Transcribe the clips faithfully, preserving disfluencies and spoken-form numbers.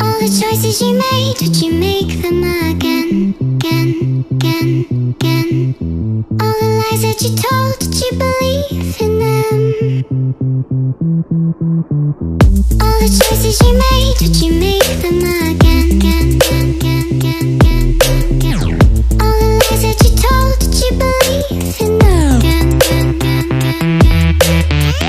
All the choices you made, did you make them again, again, again, again? All the lies that you told, did you believe in them? All the choices you made, did you make them again, again, again, again, again, again? All the lies that you told, did you believe in them? Again, again, again, again,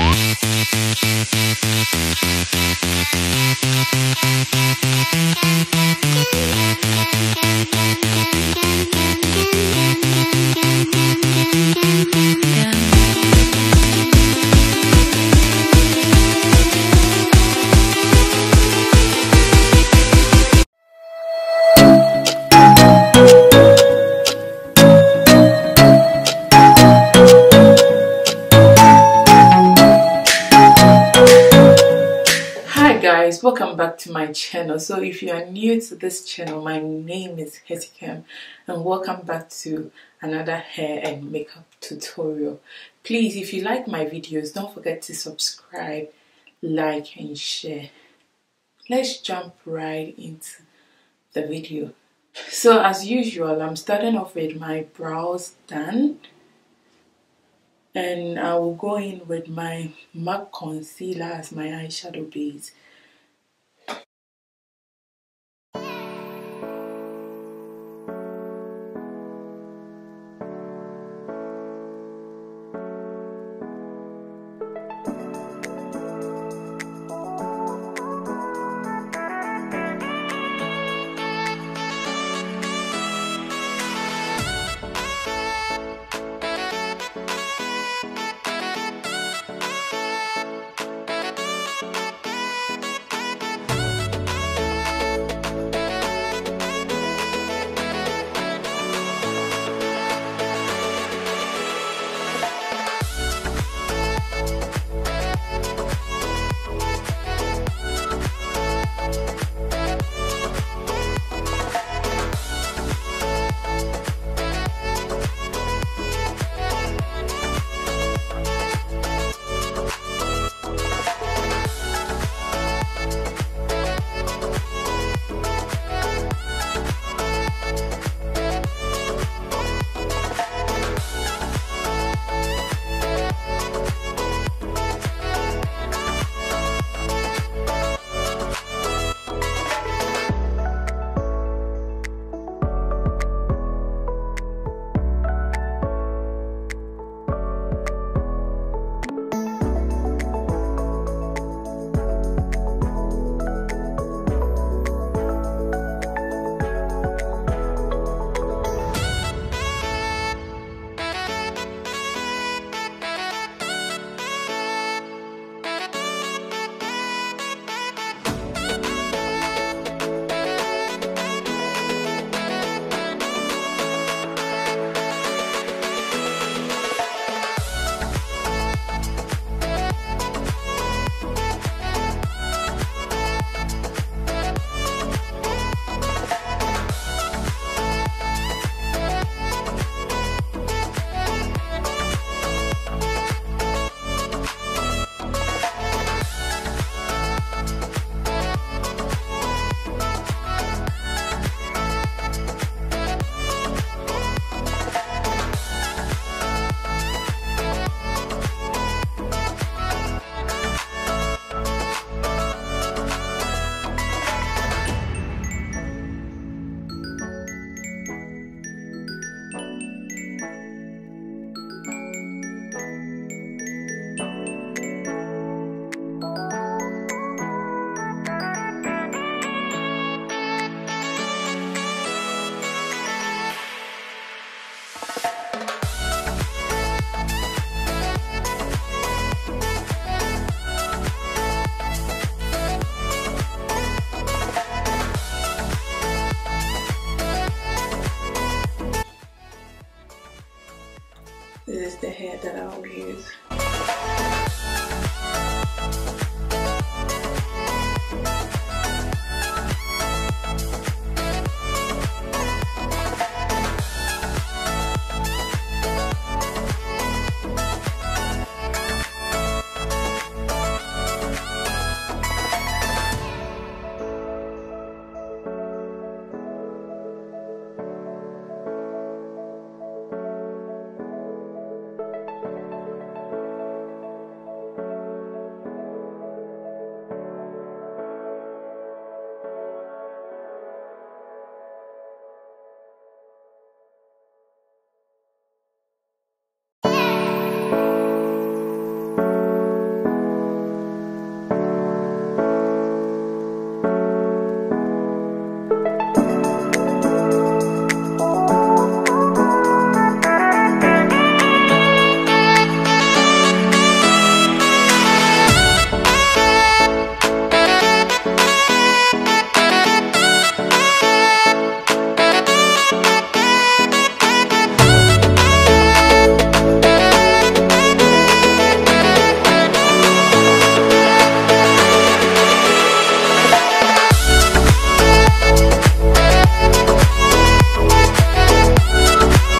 Guys, welcome back to my channel. So if you are new to this channel, my name is Hair+Smokey and welcome back to another hair and makeup tutorial. Please, if you like my videos, don't forget to subscribe, like and share. Let's jump right into the video. So as usual, I'm starting off with my brows done, and I will go in with my MAC concealer as my eyeshadow base.